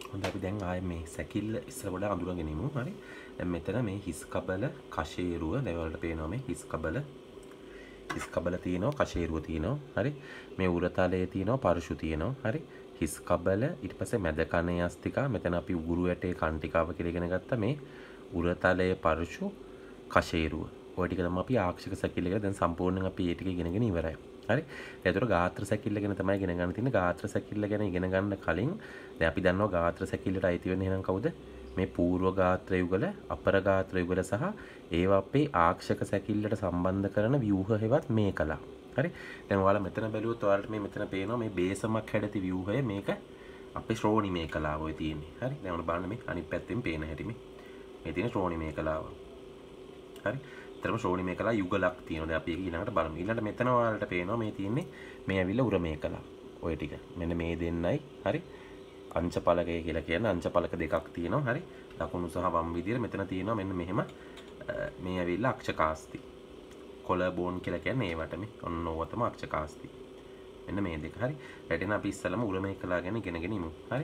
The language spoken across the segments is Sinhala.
හොඳයි අපි දැන් ආයේ මේ සැකිල්ල ඉස්සර වඩා අඳුරගෙන ඉමු. හරි. දැන් මෙතන මේ හිස් කබල කෂේරුව දැන් වලට පේනවා මේ හිස් කබල තියෙනවා කෂේරුව තියෙනවා. හරි. මේ උරතලයේ තියෙනවා පරුෂු තියෙනවා. හරි. හිස් කබල ඊට පස්සේ මැද කනේ අස්තිකා මෙතන අපි උගුරු ඇටේ කන්ටිකාව කියලා ඉගෙන ගත්තා මේ උරතලයේ පරුෂු කෂේරුව. ඔය ටික තමයි අපි ආක්ෂික සැකිල්ල කියලා දැන් සම්පූර්ණයෙන් අපි ඒ ටික ඉගෙනගෙන ඉවරයි. හරි. ඒතර ගාත්‍ර සැකිල්ල ගැන තමයි ඉගෙන ගන්න තියෙන්නේ. ගාත්‍ර සැකිල්ල ගැන ඉගෙන ගන්න කලින් දැන් අපි දන්නවා ගාත්‍ර සැකිල්ලට අයිති වෙන්නේ එහෙනම් කවුද? මේ පූර්ව ගාත්‍ර යුගල, අපර ගාත්‍ර යුගල සහ ඒවා අපේ ආක්ෂක සැකිල්ලට සම්බන්ධ කරන ව්‍යුහ හේවත් මේකලා. හරි. දැන් ඔයාලා මෙතන බැලුවොත් ඔයාලට මේ මෙතන පේනවා මේ බේසමක් හැඩති ව්‍යුහය මේක අපේ ශ්‍රෝණි මේකලාව ඔය තියෙන්නේ. හරි. දැන් ඔන්න බලන්න මේ අනිත් පැත්තෙන් පේන හැටි මේ තියෙන ශ්‍රෝණි මේකලාව. හරි. තරම ශ්‍රෝණි මේකලා යුගලක් තියෙනවා. දැන් අපි ඒක ඊළඟට බලමු. ඊළඟට මෙතන ඔයාලට පේනවා මේ තියෙන්නේ මේ ඇවිල්ලා උර මේකලා. ඔය ටික. මෙන්න මේ දෙන්නයි. හරි. අංශ පලකය කියලා කියන්නේ අංශ පලක දෙකක් තියෙනවා. හරි. දකුණු සහ වම් විදියට මෙතන තියෙනවා මෙන්න මෙහෙම මේ ඇවිල්ලා අක්ෂකාස්ති. කොලබෝන් කියලා කියන්නේ ඒවට මේ. ඔන්න ඕව තමයි අක්ෂකාස්ති. මෙන්න මේ දෙක. හරි. රැටෙන අපි ඉස්සලම උර මේකලා ගැන ඉගෙනගෙන ඉමු. හරි.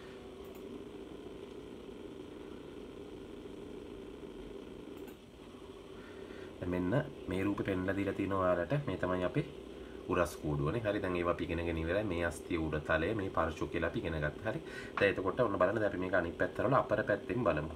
මෙන්න මේ රූපේ පෙන්ලා දීලා තියෙනවා ඔයාලට මේ තමයි අපේ උරස් කූඩුවනේ. හරි. දැන් ඒවා අපි ඉගෙනගෙන ඉවරයි. මේ අස්තිය උඩ තලය මේ පාර්ශ්ව කියලා අපි ඉගෙන ගත්තා. හරි. දැන් එතකොට ඔන්න බලන්න දැන් අපි මේක අනිත් පැත්තට වල අපර පැත්තෙන් බලමු.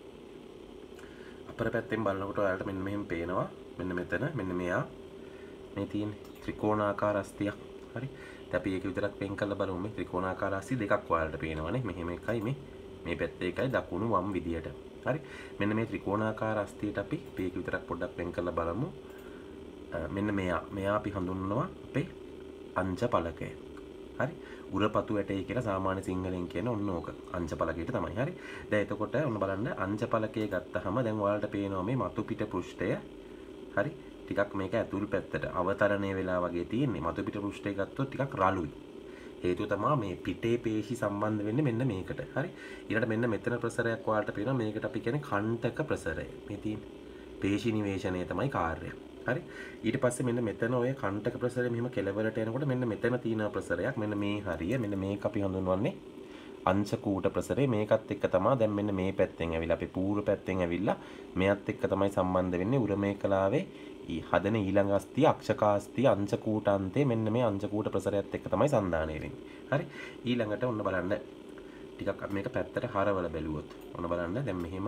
අපර පැත්තෙන් බලනකොට ඔයාලට මෙන්න මෙහෙම පේනවා. මෙන්න මෙතන මෙන්න මෙයා මේ තියෙන ත්‍රිකෝණාකාර අස්තියක්. හරි. දැන් අපි ඒක විතරක් වෙන් කරලා බලමු. මේ ත්‍රිකෝණාකාර අස්ති දෙකක් ඔයාලට පේනවානේ. මෙහෙම එකයි මේ පැත්තේ එකයි දකුණු වම් විදියට. හරි. මෙන්න මේ ත්‍රිකෝණාකාර අස්තියට අපි මේක විතරක් පොඩ්ඩක් වෙන් කරලා බලමු. මෙන්න මෙයා අපි හඳුන්වනවා අපේ අංශ පලකය. හරි. උරපතු ඇටේ කියලා සාමාන්‍ය සිංහලෙන් කියන ඔන්න ඕක අංශ පලකයට තමයි. හරි. දැන් එතකොට ඔන්න බලන්න අංශ පලකය ගත්තාම දැන් ඔයාලට පේනවා මේ මතු පිට පෘෂ්ඨය. හරි. ටිකක් මේක ඇතුල් පැත්තට අවතරණය වෙලා වගේ තියෙන්නේ. මතු පිට පෘෂ්ඨය ගත්තොත් ටිකක් රළුයි. හේතුව තමයි මේ පිටේ පේශි සම්බන්ධ වෙන්නේ මෙන්න මේකට. හරි. ඊළඟට මෙන්න මෙතන ප්‍රසරයක් ඔයාලට පේනවා මේකට අපි කියන්නේ කණ්ඨක ප්‍රසරය. මේ තියෙන පේශි නිවේශනය තමයි කාර්යය. හරි. ඊට පස්සේ මෙන්න මෙතන ඔය කණ්ඨක ප්‍රසරය මෙහෙම කෙලවරට එනකොට මෙන්න මෙතන තියෙන ප්‍රසරයක් මෙන්න මේ හරිය මෙන්න මේක අපි හඳුන්වන්නේ අංශ කූට ප්‍රසරය. මේකත් එක්ක තමයි දැන් මෙන්න මේ පැත්තෙන් ඇවිල්ලා අපේ පූර්ව පැත්තෙන් ඇවිල්ලා මෙයත් එක්ක තමයි සම්බන්ධ වෙන්නේ උර මේකලාවේ හදන ඊළඟ අස්තිය අක්ෂකාස්තිය අංශ කූටාන්තේ මෙන්න මේ අංශ කූට ප්‍රසරයත් එක්ක තමයි සන්දානය වෙන්නේ. හරි. ඊළඟට ඔන්න බලන්න ටිකක් මේක පැත්තට හරවල බැලුවොත් ඔන්න බලන්න දැන් මෙහෙම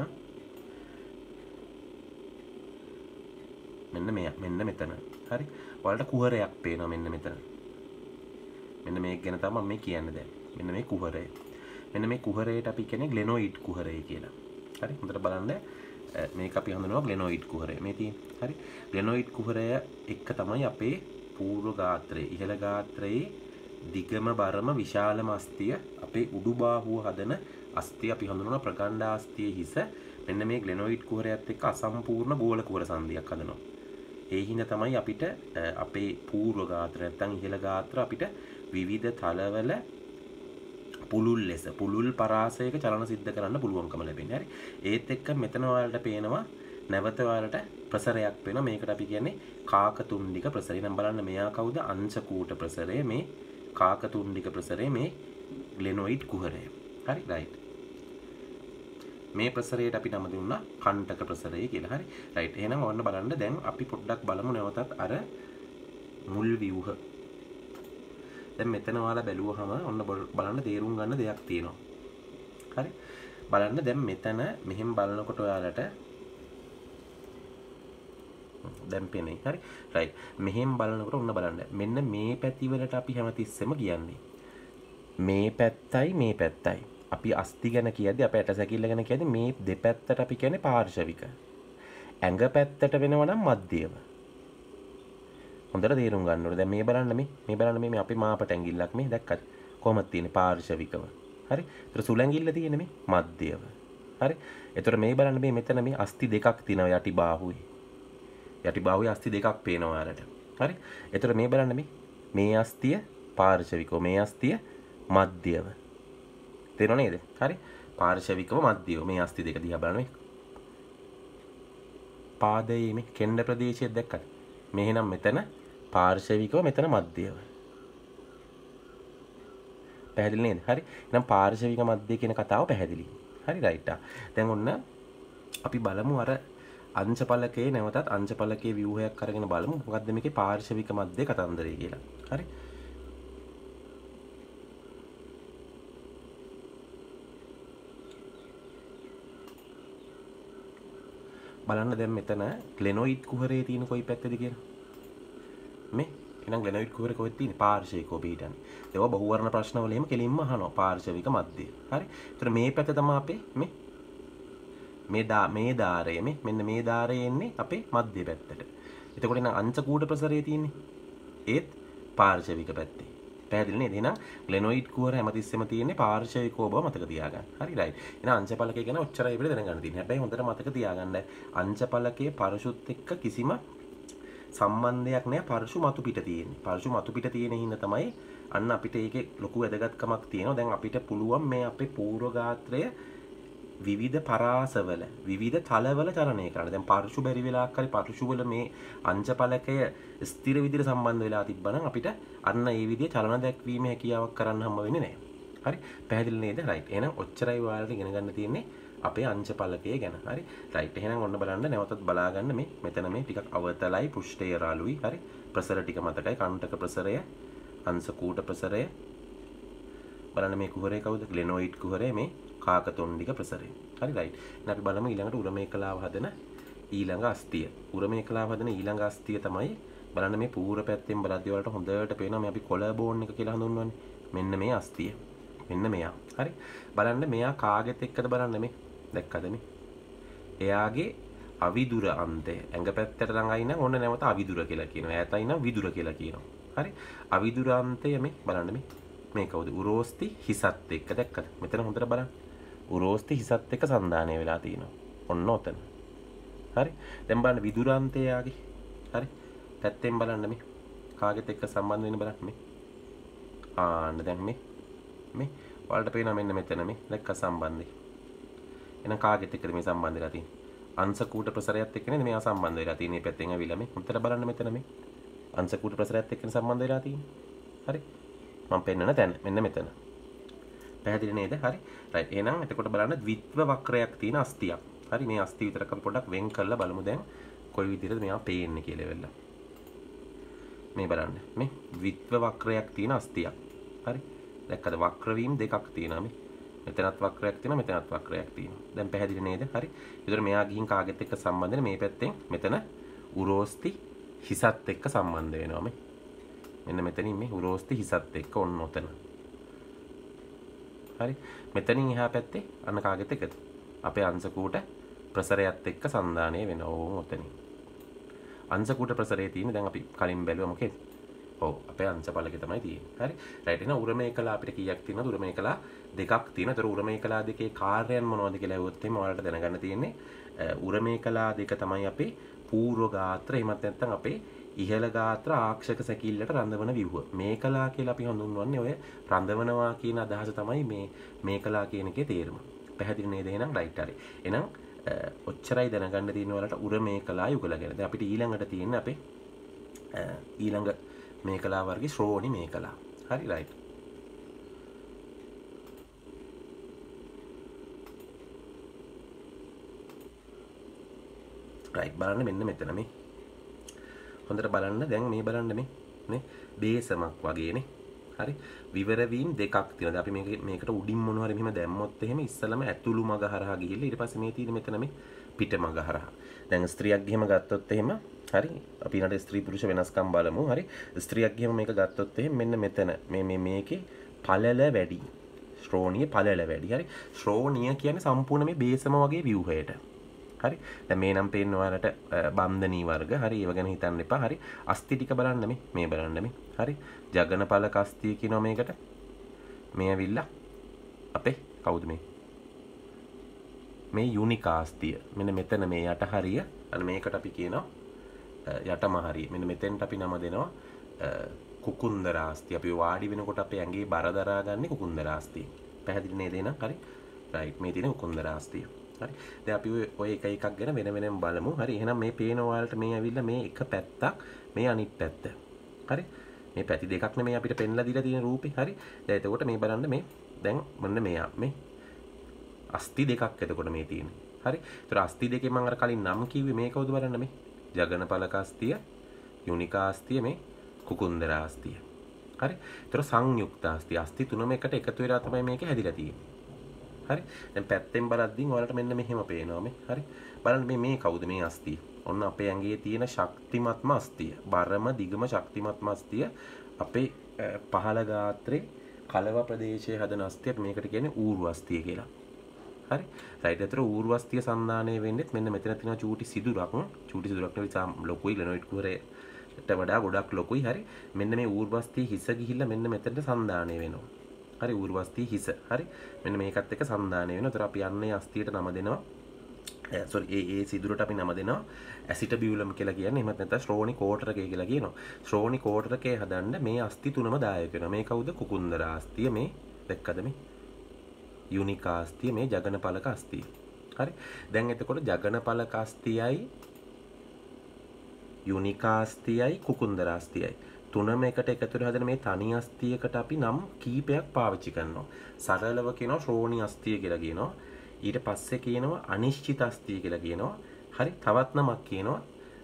මෙන්න මෙතන. හරි. ඔයාලට කුහරයක් පේනවා මෙන්න මෙතන. මෙන්න මේක ගැන තමයි මම කියන්නේ දැන්. මෙන්න මේ කුහරය. මෙන්න මේ කුහරයට අපි කියන්නේ ග්ලෙනොයිඩ් කුහරය කියලා. හරි. හොඳට බලන්න මේක අපි හඳුන්වනවා ග්ලෙනොයිඩ් කුහරය. මේ තියෙන. හරි. ග්ලෙනොයිඩ් කුහරය එක්ක තමයි අපේ පූර්ව ගාත්‍රයේ ඉහළ ගාත්‍රයේ දිගම බරම විශාලම අස්තිය අපේ උඩු බාහුව හදන අස්තිය අපි හඳුන්වනවා ප්‍රගණ්ඩාස්තියේ හිස. මෙන්න මේ ග්ලෙනොයිඩ් කුහරයත් එක්ක අසම්පූර්ණ ගෝල කුහර සංදියක් හදනවා. ඒ හින්දා තමයි අපිට අපේ පූර්ව ගාත්‍ර නැත්නම් ඉහළ ගාත්‍ර අපිට විවිධ තලවල පුළුල් ලෙස පුළුල් පරාසයක චලන සිද්ධ කරන්න පුළුවන්කම ලැබෙන්නේ. හරි. ඒත් එක්ක මෙතන ඔයාලට පේනවා නැවත ඔයාලට ප්‍රසරයක් පේනවා. මේකට අපි කියන්නේ කාකතුණ්ඩික ප්‍රසරය. නම් බලන්න මෙයා කවුද? අංශ කූට ප්‍රසරය. මේ කාකතුණ්ඩික ප්‍රසරය මේ ග්ලෙනොයිඩ් කුහරය. හරි. රයිට්. මේ ප්‍රසරයට අපි නම දුන්නා කණ්ඨක ප්‍රසරය කියලා. හරි. රයිට්. එහෙනම් ඔන්න බලන්න දැන් අපි පොඩ්ඩක් බලමු නැවතත් අර මුල් ව්‍යුහ. දැන් මෙතන ඔයාලා බැලුවහම ඔන්න බලන්න තේරුම් ගන්න දෙයක් තියෙනවා. හරි. බලන්න දැන් මෙතන මෙහෙම බලනකොට ඔයාලට දැන් පේන්නේ. හරි. රයිට්. මෙහෙම බලනකොට ඔන්න බලන්න. මෙන්න මේ පැතිවලට අපි හැමතිස්සෙම කියන්නේ. මේ පැත්තයි මේ පැත්තයි. අපි අස්ති ගැන කියද්දි අපේ ඇට සැකිල්ල ගැන කියද්දි මේ දෙපැත්තට අපි කියන්නේ පාර්ශවික. ඇඟ පැත්තට වෙනවා නම් මධ්‍යම. හොඳට තේරුම් ගන්න ඕනේ. දැන් මේ බලන්න මේ බලන්න මේ අපේ මාපට ඇඟිල්ලක් මේ දැක්කද? කොහොමද තියෙන්නේ පාර්ශවිකව. හරි. ඒතර සුල ඇඟිල්ල තියෙන්නේ මේ මධ්‍යම. හරි. ඒතර මේ බලන්න මේ මෙතන මේ අස්ති දෙකක් තියෙනවා යටි බාහුවේ. යටි බාහුවේ අස්ති දෙකක් පේනවා ඔයාලට. හරි. ඒතර මේ බලන්න මේ අස්තිය පාර්ශවිකව මේ අස්තිය මධ්‍යම. තේරෙනව නේද? හරි. පාර්ශවිකව මධ්‍යව මේ අස්ති දෙක දිහා බලන්න මේ. පාදයේ මේ කෙන්ඩ ප්‍රදේශය දැක්කද? මේ එහෙනම් මෙතන පාර්ශවිකව මෙතන මධ්‍යව. පැහැදිලි නේද? හරි. එහෙනම් පාර්ශවික මධ්‍ය කියන කතාව පැහැදිලි. හරි රයිට්. දැන් ඔන්න අපි බලමු අර අංශඵලකයේ නැවතත් අංශඵලකයේ ව්‍යුහයක් අරගෙන බලමු මොකද්ද මේකේ පාර්ශවික මධ්‍ය කතන්දරය කියලා. හරි. බලන්න දැන් මෙතන ග්ලෙනොයිඩ් කුහරයේ තියෙන කොයි පැත්තේද කියලා. මේ එහෙනම් ග්ලෙනොයිඩ් කුහරේ කොහෙද තියෙන්නේ? පාර්ශවිකව පිටන්නේ. ඒවා බහුවර්ණ ප්‍රශ්නවල එහෙම කෙලින්ම අහනවා පාර්ශවික මධ්‍ය. හරි. ඒතර මේ පැත්ත තමයි අපේ මේ ධාරය මෙන්න මේ ධාරය එන්නේ අපේ මධ්‍ය පැත්තට. එතකොට එහෙනම් අංශ කූට ප්‍රසරය තියෙන්නේ ඒත් පාර්ශවික පැත්තේ. පැහැදිලි නේද? එහෙනම් ග්ලෙනොයිඩ් කුහර හැමතිස්සෙම තියෙන්නේ පාර්ශවිකව බව මතක තියාගන්න. හරි රයිට්. එහෙනම් අංශඵලකය ගැන ඔච්චරයි අපිට දැනගන්න තියෙන්නේ. හැබැයි හොඳට මතක තියාගන්න අංශඵලකයේ පරශුත් එක්ක කිසිම සම්බන්ධයක් නැහැ. පරශු මතු පිට තියෙන්නේ. පරශු මතු පිට තියෙන හින්දා තමයි අන්න අපිට ඒකේ ලොකු වැදගත්කමක් තියෙනවා. දැන් අපිට පුළුවන් මේ අපේ පූර්ව ගාත්‍රය විවිධ පරාසවල විවිධ තලවල චලනය කරන්න. දැන් පරශු බැරි වෙලාවක් හරි පරශු වල මේ අංශඵලකය ස්ථිර විදිහට සම්බන්ධ වෙලා තිබ්බනම් අපිට අන්න ඒ විදිහේ චලන දැක්වීමේ හැකියාවක් කරන්න හම්බ වෙන්නේ නැහැ. හරි පැහැදිලි නේද? රයිට්. එහෙනම් ඔච්චරයි ඔයාලට ඉගෙන ගන්න තියෙන්නේ අපේ අංශඵලකය ගැන. හරි රයිට්. එහෙනම් ඔන්න බලන්න නැවතත් බලා ගන්න මේ මෙතන මේ ටිකක් අවතලයි පෘෂ්ඨය රාළුයි. හරි ප්‍රසර ටික මතකයි. කණ්ඨක ප්‍රසරය අංශ කූට ප්‍රසරය බලන්න මේ කුහරේ කවුද? ග්ලෙනොයිඩ් කුහරේ මේ කාකතුණ්ඩික ප්‍රසරය. හරි රයිට්. දැන් අපි බලමු ඊළඟට උරමේකලාව හදන ඊළඟ අස්තිය. උරමේකලාව හදන ඊළඟ අස්තිය තමයි බලන්න මේ පූර්ව පැත්තෙන් බලද්දී වලට හොඳට පේනවා මේ අපි කොලබෝන් එක කියලා හඳුන්වන්නේ. මෙන්න මේ අස්තිය. මෙන්න මෙයා. හරි. බලන්න මෙයා කාගෙත් එක්කද බලන්න මේ. දැක්කද මේ? එයාගේ අවිදුර අන්තය. ඇඟ පැත්තට ළඟයි නම් ඔන්න නැවත අවිදුර කියලා කියනවා. ඈතයි නම් විදුර කියලා කියනවා. හරි. අවිදුර අන්තය මේ බලන්න මේ කවුද? උරෝස්ති හිසත් එක්ක දැක්කද? මෙතන හොඳට බලන්න. උරෝස්ති හිසත් එක්ක සන්දානය වෙලා තියෙනවා. ඔන්න ඔතන. හරි. දැන් බලන්න විදුරාන්තය යාගේ. හරි. පැත්තෙන් බලන්න මේ කාගෙත් එක්ක සම්බන්ධ වෙන්න බලන්න මේ. ආන්න දැන් මේ ඔයාලට පේනවා මෙන්න මෙතන මේ දැක්ක සම්බන්ධය. එහෙනම් කාගෙත් එක්කද මේ සම්බන්ධ වෙලා තියෙන්නේ? අංශ කූට ප්‍රසරයත් එක්ක නේද මෙයා සම්බන්ධ වෙලා තියෙන්නේ. මේ පැත්තෙන් ඇවිල්ලා මේ උත්තර බලන්න මෙතන මේ අංශ කූට ප්‍රසරයත් එක්ක සම්බන්ධ වෙලා තියෙන්නේ. හරි. මම පෙන්නන තැන මෙන්න මෙතන. පැහැදිලි නේද? හරි. රයිට්. එහෙනම් එතකොට බලන්න ද්විත්ව වක්‍රයක් තියෙන අස්තියක්. හරි මේ අස්තිය විතරක් අපි පොඩ්ඩක් වෙන් කරලා බලමු දැන් කොයි විදිහටද මෙයා පේන්නේ කියලා වෙලා. මේ බලන්න. මේ ද්විත්ව වක්‍රයක් තියෙන අස්තියක්. හරි. දැක්කද? වක්‍ර වීම දෙකක් තියෙනවා මේ. මෙතනත් වක්‍රයක් තියෙනවා මෙතනත් වක්‍රයක් තියෙනවා. දැන් පැහැදිලි නේද? හරි. ඒතර මෙයා ගිහින් කාගෙත් එක්ක සම්බන්ධ වෙන මේ පැත්තෙන් මෙතන උරෝස්ති හිසත් එක්ක සම්බන්ධ වෙනවා මේ. මෙන්න මෙතනින් මේ උරෝස්ති හිසත් එක්ක ඔන්න ඔතන. හරි. මෙතනින් එහා පැත්තේ අන්න කාගෙත් එක්කද? අපේ අංශ කූට ප්‍රසරයත් එක්ක සන්දානය වෙනවා. ඕ ඔතනින්. අංශ කූට ප්‍රසරයේ තියෙන්නේ දැන් අපි කලින් බැලුවා මොකේද? ඔව් අපේ අංශඵලකේ තමයි තියෙන්නේ. හරි. රයිට්. එහෙනම් උරමේකලා අපිට කීයක් තියෙනවද? උරමේකලා දෙකක් තියෙනවා. ඒතර උරමේකලා දෙකේ කාර්යයන් මොනවද කියලා ඇහුවොත් එහෙම ඔයාලට දැනගන්න තියෙන්නේ උරමේකලා දෙක තමයි අපේ පූර්ව ගාත්‍ර එහෙමත් නැත්නම් අපේ ඉහළ ගාත්‍ර ආක්ෂක සැකිල්ලට රඳවන ව්‍යුහ. මේකලා කියලා අපි හඳුන්වන්නේ ඔය රඳවනවා කියන අදහස තමයි මේ මේකලා කියන එකේ තේරුම. පැහැදිලි නේද? එහෙනම් රයිට් හරි. එහෙනම් ඔච්චරයි දැනගන්න තියෙන වලට උරමේකලා යුගල ගැන. දැන් අපිට ඊළඟට තියෙන්නේ අපේ ඊළඟ මේකලා වර්ගයේ ශ්‍රෝණි මේකලා. හරි රයිට්. රයිට් බලන්න මෙන්න මෙතන මේ හොඳට බලන්න දැන් මේ බලන්න මේ බේසමක් වගේනේ. හරි. විවර වීම දෙකක් තියෙනවා. අපි මේකට උඩින් මොනවා හරි මෙහෙම දැම්මොත් එහෙම ඉස්සලම ඇතුළු මග හරහා ගිහිල්ලා ඊට පස්සේ මේ තියෙන මෙතන මේ පිට මග හරහා. දැන් ස්ත්‍රියක් ගිහිම ගත්තොත් එහෙම හරි. අපි ඊට ස්ත්‍රී පුරුෂ වෙනස්කම් බලමු. හරි. ස්ත්‍රියක් ගිහිම මේක ගත්තොත් එහෙම මෙන්න මෙතන මේකේ පළල වැඩි. ශ්‍රෝණිය පළල වැඩි. හරි. ශ්‍රෝණිය කියන්නේ සම්පූර්ණ මේ බේසම වගේ ව්‍යුහයට. හරි. දැන් මේ නම් පේන්න ඔයාලට බන්ධනී වර්ග. හරි. ඒව ගැන හිතන්න එපා. හරි. අස්ති ටික බලන්න මේ බලන්න මේ. හරි. ජගනපල කස්තිය කියනවා මේකට. මේ ඇවිල්ලා අපේ කවුද මේ? මේ යුනිකාස්තිය. මෙන්න මෙතන මේ යට හරිය. අන්න මේකට අපි කියනවා යටම හරිය. මෙන්න මෙතෙන්ට අපි නම දෙනවා කුකුන්දරාස්තිය. අපි වාඩි වෙනකොට අපේ ඇඟේ බර දරා ගන්න කුකුන්දරාස්තිය. පැහැදිලි නේද එහෙනම්? හරි. රයිට්. මේ තියෙන කුකුන්දරාස්තිය. හරි. දැන් අපි ඔය එක එකක් ගැන වෙන වෙනම බලමු. හරි. එහෙනම් මේ පේන ඔයාලට මේ ඇවිල්ලා මේ එක පැත්තක් මේ අනිත් පැත්ත. හරි. මේ පැති දෙකක් නෙමෙයි අපිට පෙන්ලා දීලා තියෙන රූපේ. හරි. දැන් එතකොට මේ බලන්න මේ දැන් මොන්න මෙයා මේ අස්ති දෙකක් එතකොට මේ තියෙන්නේ. හරි. ඒතර අස්ති දෙකේ මම අර කලින් නම් කිව්වේ මේ කවුද බලන්න මේ ජගනපලක අස්තිය, යුනිකා අස්තිය, මේ කුකුන්දරා අස්තිය. හරි. ඒතර සංයුක්ත අස්තිය. අස්ති තුනම එකට එකතු වෙලා තමයි මේක හැදිලා තියෙන්නේ. හරි. දැන් පැත්තෙන් බලද්දී ඔයාලට මෙන්න මෙහෙම පේනවා මේ. හරි. බලන්න මේ කවුද මේ අස්තිය? ඔන්න අපේ ඇඟේ තියෙන ශක්තිමත්ම අස්තිය. බරම දිගම ශක්තිමත්ම අස්තිය අපේ පහළ ගාත්‍රේ කලව ප්‍රදේශයේ හදන අස්තියට මේකට කියන්නේ ඌරු අස්තිය කියලා. හරි. රයිට්. ඒතර ඌරු අස්තිය සන්දානය වෙන්නේ මෙන්න මෙතන තියෙන චූටි සිදුරක්. චූටි සිදුරක් නෙවෙයි ලොකුයි ලෙනොයිඩ් කුහරයට වඩා ගොඩක් ලොකුයි. හරි. මෙන්න මේ ඌරු අස්තිය හිස ගිහිල්ලා මෙන්න මෙතනට සන්දානය වෙනවා. හරි. ඌරු අස්තිය හිස. හරි. මෙන්න මේකත් එක්ක සන්දානය වෙනවා. ඒතර අපි යන්නේ අස්තියට නම දෙනවා. ඒ සිදුරට අපි නම දෙනවා ඇසිටබියුලම් කියලා කියන්නේ. එහෙමත් නැත්නම් ශ්‍රෝණි කෝටරකය කියලා කියනවා. ශ්‍රෝණි කෝටරකය හදන්න මේ අස්ති තුනම දායක වෙනවා. මේ කවුද? කුකුන්දරා අස්තිය, මේ දැක්කද මේ යුනිකා අස්තිය, මේ ජගනපලක අස්තිය. හරි. දැන් එතකොට ජගනපලක අස්තියයි යුනිකා අස්තියයි කුකුන්දරා අස්තියයි තුනම එකට එකතු වෙලා හදන මේ තනි අස්තියකට අපි නම් කීපයක් පාවිච්චි කරනවා. සරලව කියනවා ශ්‍රෝණි අස්තිය කියලා කියනවා. ඊට පස්සේ කියනවා අනිශ්චිත අස්තිය කියලා කියනවා. හරි. තවත් නමක් කියනවා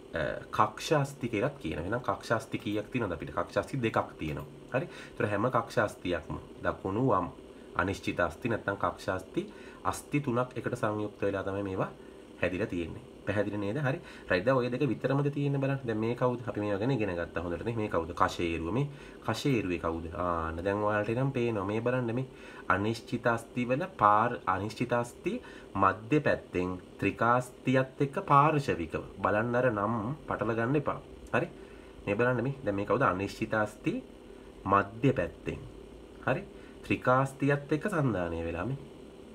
කක්ෂ අස්ති කියලාත් කියනවා. එහෙනම් කක්ෂ අස්ති කීයක් තියෙනවද අපිට? කක්ෂ අස්ති දෙකක් තියෙනවා. හරි. ඒතර හැම කක්ෂ අස්තියක්ම දකුණු වම් අනිශ්චිත අස්ති නැත්නම් කක්ෂ අස්ති තුනක් එකට සංයුක්ත වෙලා තමයි මේවා හැදිලා තියෙන්නේ. පැහැදිලි නේද? හරි. රයිට්. දැන් ඔය දෙක විතරමද තියෙන්නේ බලන්න. දැන් මේ කවුද? අපි මේවා ගැන ඉගෙන ගත්තා හොඳට නේ. මේ කවුද? කෂේරුව. මේ කෂේරුවේ කවුද? දැන් ඔයාලට එනම් පේනවා. මේ බලන්න මේ අනිශ්චිත අස්ති වල අනිශ්චිත අස්ති මධ්‍ය පැත්තෙන් ත්‍රිකාස්තියත් එක්ක පාර්ශවිකව බලන්න අර නම් පටල ගන්න එපා. හරි. මේ බලන්න මේ. දැන් මේ කවුද? අනිශ්චිත අස්ති මධ්‍ය පැත්තෙන්. හරි. ත්‍රිකාස්තියත් එක්ක සන්දානය වෙලා මේ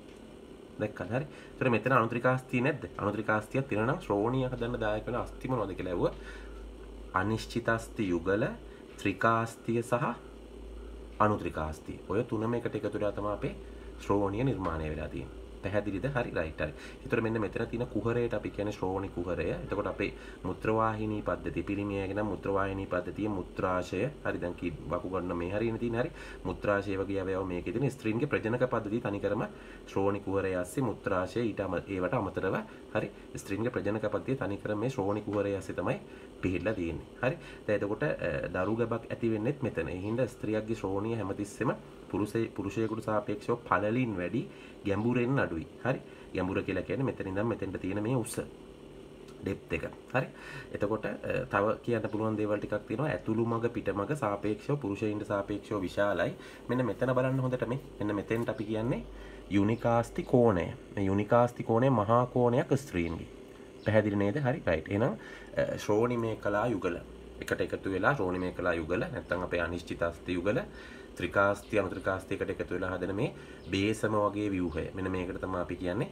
දැක්කද? හරි. ඒතර මෙතන අනුත්‍රිකාස්තිය නැද්ද? අනුත්‍රිකාස්තියක් තියෙනවා නම් ශ්‍රෝණිය හදන්න දායක වෙන අස්ති මොනවද කියලා ඇහුවා. අනිශ්චිතාස්ති යුගල, ත්‍රිකාස්තිය සහ අනුත්‍රිකාස්තිය. ඔය තුනම එකට එකතු වෙලා තමයි අපේ ශ්‍රෝණිය නිර්මාණය වෙලා තියෙන්නේ. පැහැදිලිද? හරි. රයිට්. හරි. ඒතර මෙන්න මෙතන තියෙන කුහරයට අපි කියන්නේ ශ්‍රෝණි කුහරය. එතකොට අපේ මුත්‍රවාහිනී පද්ධතිය පිරිමියගේ නම් මුත්‍රවාහිනී පද්ධතිය මුත්‍රාශය. හරි. දැන් කී වකුගඩන මේ හරියනේ තියෙන්නේ. හරි. මුත්‍රාශය වගේ අවයව මේකේ තියෙන ස්ත්‍රීන්ගේ ප්‍රජනක පද්ධතිය තනිකරම ශ්‍රෝණි කුහරය ඇස්සේ මුත්‍රාශය ඒවට අමතරව හරි ස්ත්‍රීන්ගේ ප්‍රජනක පද්ධතිය තනිකරම මේ ශ්‍රෝණි කුහරය ඇස්සේ තමයි පිහිටලා තියෙන්නේ. හරි. දැන් එතකොට දරු ගැබක් ඇති වෙන්නේත් මෙතන. ඒ හින්දා ස්ත්‍රියක්ගේ ශ්‍රෝණිය හැමතිස්සෙම පුරුෂයෙකුට සාපේක්ෂව පළලින් වැඩි, ගැඹුරෙන් අඩුයි. හරි. ගැඹුර කියලා කියන්නේ මෙතන ඉඳන් මෙතෙන්ට තියෙන මේ උස ඩෙප්ත් එක. හරි. එතකොට තව කියන්න පුළුවන් දේවල් ටිකක් තියෙනවා. ඇතුළු මග පිට මග සාපේක්ෂව පුරුෂයින්ට සාපේක්ෂව විශාලයි. මෙන්න මෙතන බලන්න හොඳට මේ. මෙන්න මෙතෙන්ට අපි කියන්නේ යුනිකාස්ති කෝණය. මේ යුනිකාස්ති කෝණය මහා කෝණයක් ස්ත්‍රීන්ගේ. පැහැදිලි නේද? හරි. රයිට්. එහෙනම් ශ්‍රෝණි මේකලා යුගල එකට එකතු වෙලා ශ්‍රෝණි මේකලා යුගල නැත්නම් අපේ අනිශ්චිතාස්ති යුගල ත්‍රිකාස්ති අනුත්‍රිකාස්ති එකට එකතු වෙලා හදන මේ බේසම වගේ ව්‍යුහය. මෙන්න මේකට තමයි අපි කියන්නේ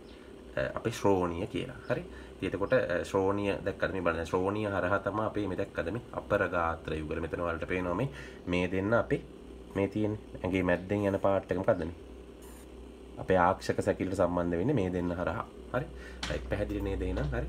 අපේ ශ්‍රෝණිය කියලා. හරි. ඉතින් එතකොට ශ්‍රෝණිය දැක්කද මේ බලන්න. ශ්‍රෝණිය හරහා තමයි අපේ මේ දැක්කද මේ අපර ගාත්‍ර යුගල. මෙතන වලට පේනවා මේ දෙන්න අපේ මේ තියෙන ඇඟේ මැද්දෙන් යන පාර්ට් එක මොකද්ද මේ? අපේ ආක්ෂක සැකිල්ලට සම්බන්ධ වෙන්නේ මේ දෙන්න හරහා. හරි. රයිට්. පැහැදිලි නේද එහෙනම්? හරි.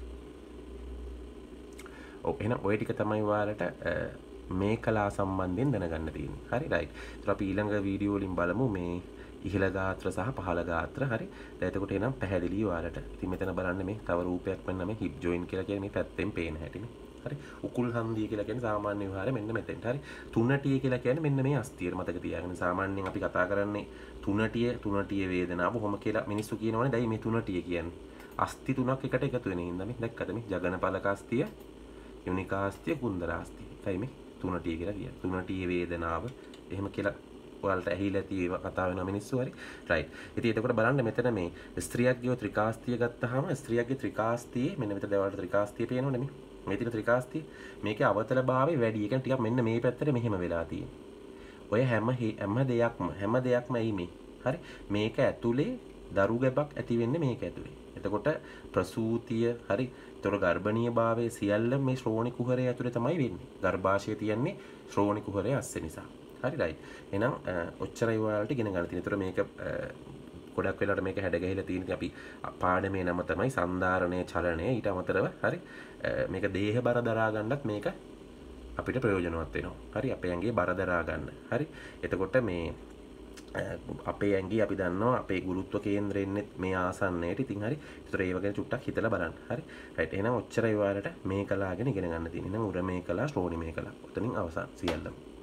ඔව් එහෙනම් ඔය ටික තමයි ඔයාලට මේ කලා සම්බන්ධයෙන් දැනගන්න තියෙන්නේ. හරි. රයිට්. ඒත් අපි ඊළඟ වීඩියෝ වලින් බලමු මේ ඉහළ ගාත්‍ර සහ පහළ ගාත්‍ර. හරි. දැන් එතකොට එනම් පැහැදිලි ඔයාලට. ඉතින් මෙතන බලන්න මේ තව රූපයක් වෙන්න මේ හිප් ජොයින්ට් කියලා කියන්නේ මේ පැත්තෙන් පේන හැටි මේ. හරි. උකුල් හන්දිය කියලා කියන්නේ සාමාන්‍ය විහාරය මෙන්න මෙතෙන්ට. හරි. තුනටිය කියලා කියන්නේ මෙන්න මේ අස්තියට මතක තියාගන්න. සාමාන්‍යයෙන් අපි කතා කරන්නේ තුනටිය වේදනාව කොහොම කියලා මිනිස්සු කියනවනේ. දැයි මේ තුනටිය කියන්නේ අස්ති තුනක් එකට එකතු වෙන හින්දා මේ දැක්කද මේ ජගනපලක අස්තිය, යුනිකා අස්තිය, කුන්දරා අස්තිය. ඒකයි මේ තුනටිය කියලා කියන්නේ. තුනටිය වේදනාව එහෙම කියලා ඔයාලට ඇහිලා තියෙව කතා වෙන මිනිස්සු. හරි. රයිට්. ඉතින් එතකොට බලන්න මෙතන මේ ස්ත්‍රියක්ගේ ත්‍රිකාස්තිය ගත්තාම ස්ත්‍රියක්ගේ ත්‍රිකාස්තියේ මෙන්න මෙතන දේවල්ට ත්‍රිකාස්තිය පේනවනේ මේ. මේ තියෙන ත්‍රිකාස්තිය මේකේ අවතලභාවය වැඩි. ඒ කියන්නේ ටිකක් මෙන්න මේ පැත්තට මෙහෙම වෙලා තියෙන්නේ. ඔය හැම දෙයක්ම එයි මේ. හරි. මේක ඇතුලේ දරු ගැබක් ඇති වෙන්නේ මේක ඇතුලේ. එතකොට ප්‍රසූතිය හරි. ඒතර ගර්භණීය භාවයේ සියල්ල මේ ශ්‍රෝණි කුහරය ඇතුලේ තමයි වෙන්නේ. ගර්භාෂය තියන්නේ ශ්‍රෝණි කුහරය ඇස්සේ නිසා. හරි. රයිට්. එහෙනම් ඔච්චරයි ඔයාලට ඉගෙන ගන්න තියෙන්නේ. ඒතර මේක ගොඩක් වෙලාවට මේක හැඩ ගැහිලා තියෙන අපි පාඩමේ නම තමයි සන්ධාරණය චලනය. ඊට අමතරව හරි මේක දේහ බර දරා ගන්නත් මේක අපිට ප්‍රයෝජනවත් වෙනවා. හරි අපේ ඇඟේ බර දරා ගන්න. හරි. එතකොට මේ අපේ ඇඟේ අපි දන්නවා අපේ ගුරුත්ව කේන්ද්‍රය ඉන්නේ මේ ආසන්නයට. ඉතින් හරි. ඒතර ඒ වගේ චුට්ටක් හිතලා බලන්න. හරි. රයිට්. එහෙනම් ඔච්චරයි ඔයාලට මේ කලාගෙන ඉගෙන ගන්න තියෙන්නේ. එහෙනම් උර මේ කලා, ශ්‍රෝණි මේ කලා. ඔතනින් අවසන් සියල්ලම.